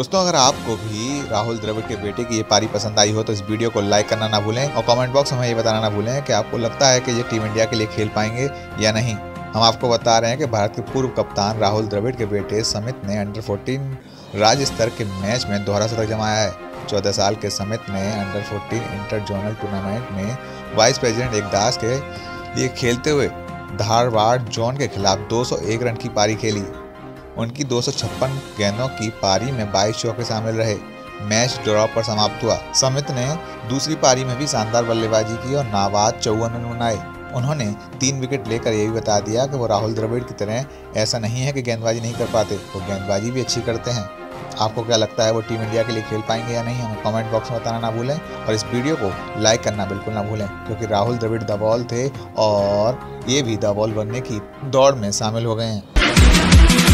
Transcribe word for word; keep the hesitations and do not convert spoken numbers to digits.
दोस्तों, अगर आपको भी राहुल द्रविड़ के बेटे की ये पारी पसंद आई हो तो इस वीडियो को लाइक करना ना भूलें और कमेंट बॉक्स में हमें ये बताना ना भूलें कि आपको लगता है कि ये टीम इंडिया के लिए खेल पाएंगे या नहीं। हम आपको बता रहे हैं कि भारत के पूर्व कप्तान राहुल द्रविड़ के बेटे समित ने अंडर चौदह राज्य स्तर के मैच में दोहरा शतक जमाया है। चौदह साल के समित ने अंडर चौदह इंटर जोनल टूर्नामेंट में वाइस प्रेसिडेंट एकदास के लिए खेलते हुए धारवाड़ जोन के खिलाफ दो सौ एक रन की पारी खेली। उनकी दो सौ छप्पन गेंदों की पारी में बाईस चौके शामिल रहे। मैच ड्रॉ पर समाप्त हुआ। समित ने दूसरी पारी में भी शानदार बल्लेबाजी की और नाबाद चौवन रन बनाए। उन्होंने तीन विकेट लेकर यह भी बता दिया कि वो राहुल द्रविड़ की तरह ऐसा नहीं है कि गेंदबाजी नहीं कर पाते, वो गेंदबाजी भी अच्छी करते हैं। आपको क्या लगता है वो टीम इंडिया के लिए खेल पाएंगे या नहीं, हमें कमेंट बॉक्स में बताना ना भूलें और इस वीडियो को लाइक करना बिल्कुल ना भूलें, क्योंकि राहुल द्रविड़ द बॉल थे और ये भी द बॉल बनने की दौड़ में शामिल हो गए हैं।